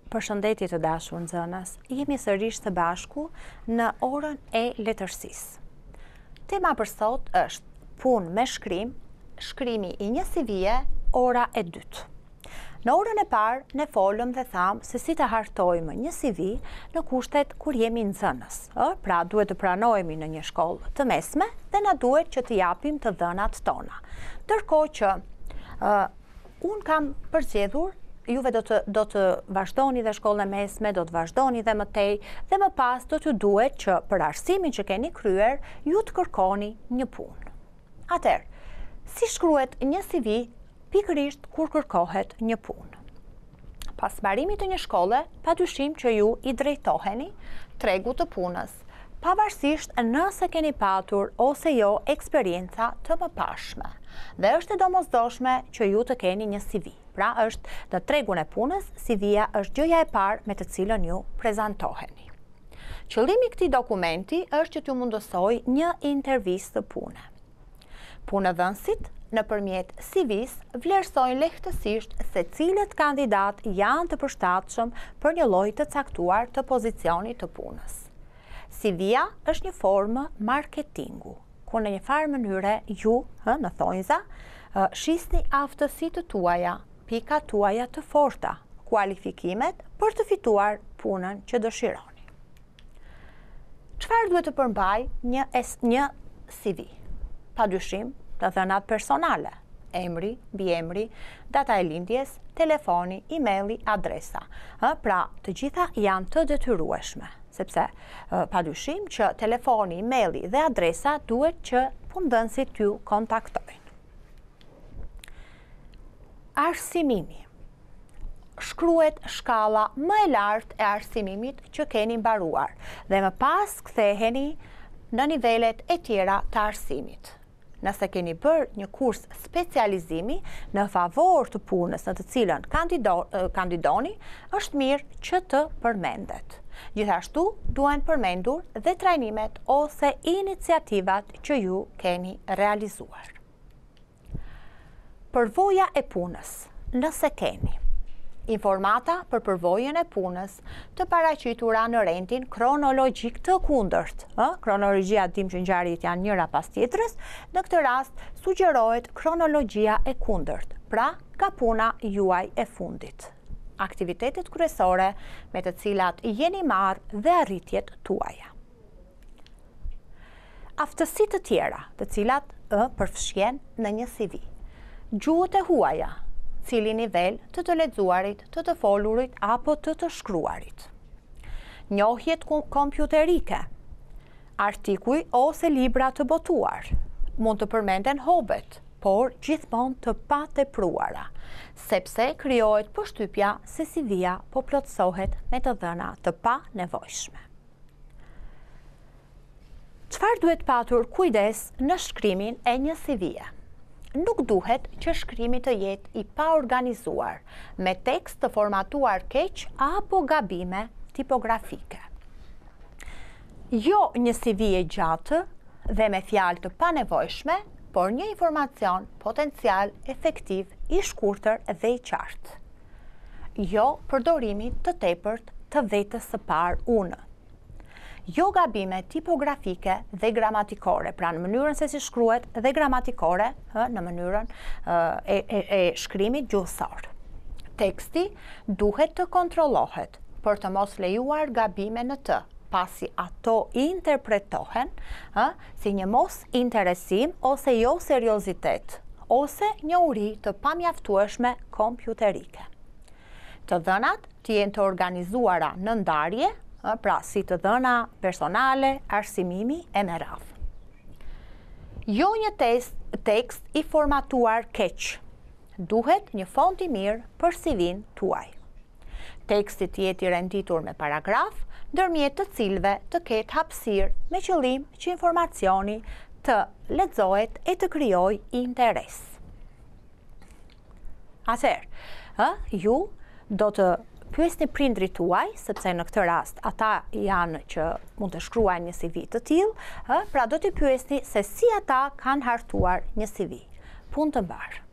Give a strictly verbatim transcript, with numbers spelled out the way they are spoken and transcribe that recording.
Përshëndetje të dashur nxënës, jemi sërish së bashku në orën e letërsisë. Tema për sot është punë me shkrim, shkrimi i një C V-je, ora e dytë. Në orën e parë ne folëm dhe thamë se si të hartojmë një C V në kushtet kur jemi nxënës. Ë, pra duhet të pranohemi në një shkollë të mesme dhe na duhet që të japim të dhënat tona. Ndërkohë që uh, unë kam përzgjedhur, juve do të, do të vazhdoni dhe shkollën e mesme, do të vazhdoni dhe më tej, dhe më pas do të duhet që për arsimin që keni kryer, ju të kërkoni një punë. Atëherë, si shkruhet një C V pikërisht kur kërkohet një punë? Pas mbarimit të një shkolle, padyshim që ju i drejtoheni tregut të punës, pavarësisht nëse keni patur ose jo eksperienca të mëparshme. Dhe është e domosdoshme që ju të keni një C V. Pra është në tregun e punës, C V-ja është gjëja e parë me të cilën ju prezantoheni. Qëllimi i këtij dokumenti është që t'ju mundësoj një intervistë të pune. Punëdhënësit nëpërmjet C V-s vlerësojnë lehtësisht se cilët kandidat janë të përshtatshëm për një lloj të caktuar të pozicionit të punës. C V-ja është një formë marketingu, ku në një farë mënyre ju, hë, në thonjza, shisni aftësitë të tuaja, pikat tuaja të forta, kualifikimet për të fituar punën që dëshironi. Çfarë duhet të përmbaj një, një C V? Padyshim, të dhënat personale, emri, mbiemri, data e lindjes, telefoni, emaili, adresa. Pra, të gjitha janë të detyrueshme, sepse padyshim që telefoni, emaili dhe adresa duhet që punëdhënësit t'ju kontaktojnë. Arsimimi. Shkruhet shkalla më e lartë e arsimimit që keni mbaruar dhe më pas ktheheni në nivelet e tjera të arsimit. Nëse keni bërë një kurs specializimi në favor të punës në të cilën kandido, kandidoni, është mirë që të përmendet. Gjithashtu duhen përmendur dhe trajnimet ose iniciativat që ju keni realizuar. Përvoja e punës, nëse keni. Informata për përvojën e punës të paraqitura në rendin kronologjik të kundërt. Ë, kronologjia dim që ngjarjet janë njëra pas tjetrës, në këtë rast sugjerohet kronologjia e kundërt, pra nga puna juaj e fundit. Aktivitetet kryesore me të cilat jeni marrë dhe arritjet tuaja. Aftësitë të tjera, të cilat ë përfshien në një C V. Gjuhët e huaja, cili nivel të të lexuarit, të të folurit apo të të shkruarit. Njohjet kompjuterike, artikuj ose libra të botuar, mund të përmenden hobet, por gjithmonë të patepruara, sepse krijohet përshtypja se C V-ja po plotësohet me të dhëna të panevojshme. Çfarë duhet patur kujdes në shkrimin e një C V-je? Nuk duhet që shkrimi të jetë i paorganizuar, me tekst të formatuar keq apo gabime tipografike. Jo një C V e gjatë dhe me fjalë të panevojshme, por një informacion potencial efektiv i shkurtër dhe i qartë. Jo përdorimi të tepërt të vetës së parë unë. Jo gabime tipografike dhe gramatikore, pra në mënyrën se si shkruhet dhe gramatikore në mënyrën e, e, e shkrimit gjuhësor. Teksti duhet të kontrollohet për të mos lejuar gabime në të, pasi ato interpretohen ha, si një mos interesim ose jo seriozitet, ose një uri të pamjaftueshme kompjuterike. Të dhënat të jenë të organizuara në ndarje, pra si të dhëna personale, arsimimi e me radhë. Jo një test, tekst i formatuar keq, duhet një font i mirë për C V-n tuaj. Teksti të jetë i renditur me paragraf, ndërmjet të cilëve të ketë hapësirë me qëllim që informacioni të lexohet e të krijojë interes. Atëherë, ju do të pyesni prindrit tuaj, sepse në këtë rast ata janë që mund të shkruajnë një C V të tillë, pra do t'i pyesni se si ata kanë hartuar një C V. Punë të mbarë.